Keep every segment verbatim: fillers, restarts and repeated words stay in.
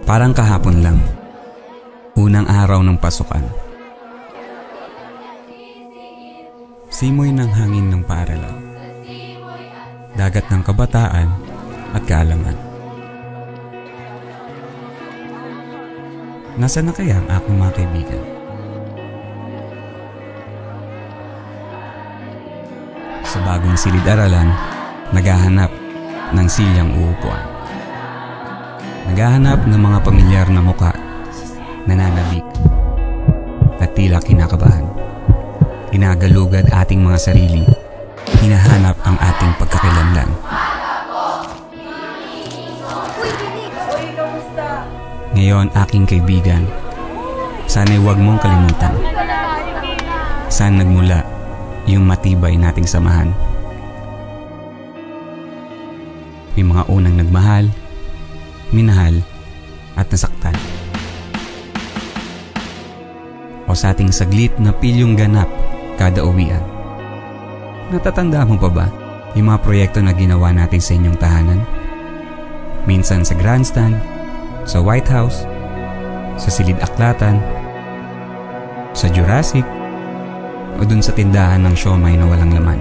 Parang kahapon lang. Unang araw ng pasukan. Simoy ng hangin ng paaralan. Dagat ng kabataan at kaalaman. Nasaan na kaya ang aking mga kaibigan? Sa bagong silid-aralan, naghahanap ng silyang uupuan. Naghahanap ng mga pamilyar na muka, nananabik, at tila kinakabahan. Ginagalugad ating mga sarili, hinahanap ang ating pagkakilanlan. Ngayon, aking kaibigan, sana'y huwag mong kalimutan. Saan nagmula yung matibay nating samahan? May mga unang nagmahal, minahal, at nasaktan. O sa ating saglit na pilyong ganap kada uwian. Natatanda mo pa ba yung mga proyekto na ginawa natin sa inyong tahanan? Minsan sa grandstand, sa White House, sa Silid Aklatan, sa Jurassic, o dun sa tindahan ng siomay na walang laman.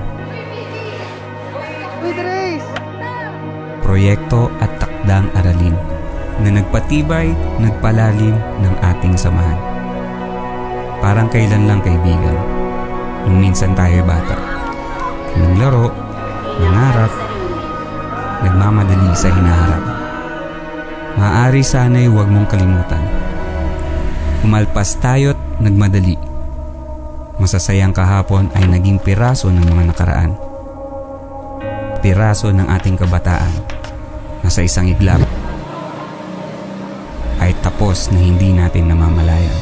Proyekto at takdang aralin na nagpatibay, nagpalalim ng ating samahan. Parang kailan lang, kaibigan, nung minsan tayo bata. Nung laro, nangarap, nagmamadali sa hinaharap. Maaari sana'y huwag mong kalimutan. Umalpas tayo't nagmadali. Masasayang kahapon ay naging piraso ng mga nakaraan. Piraso ng ating kabataan na sa isang iglap ay tapos na hindi natin namamalayan.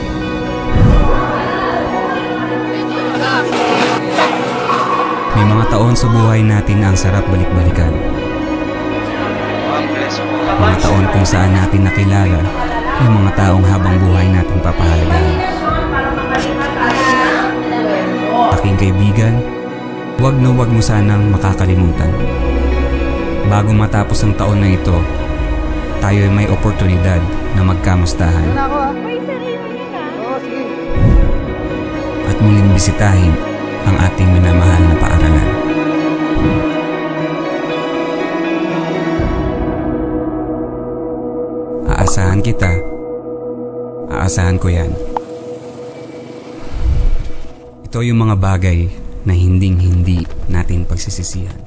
May mga taon sa buhay natin na ang sarap balik-balikan. Mga taon kung saan natin nakilala yung mga taong habang buhay natin papahalagahan. Aking kaibigan, huwag na huwag mo sanang makakalimutan. Bago matapos ang taon na ito, tayo ay may oportunidad na magkamustahan. At muling bisitahin ang ating minamahal na paaralan. Aasahan kita. Aasahan ko yan. Ito yung mga bagay na hinding-hindi natin pagsisisihan.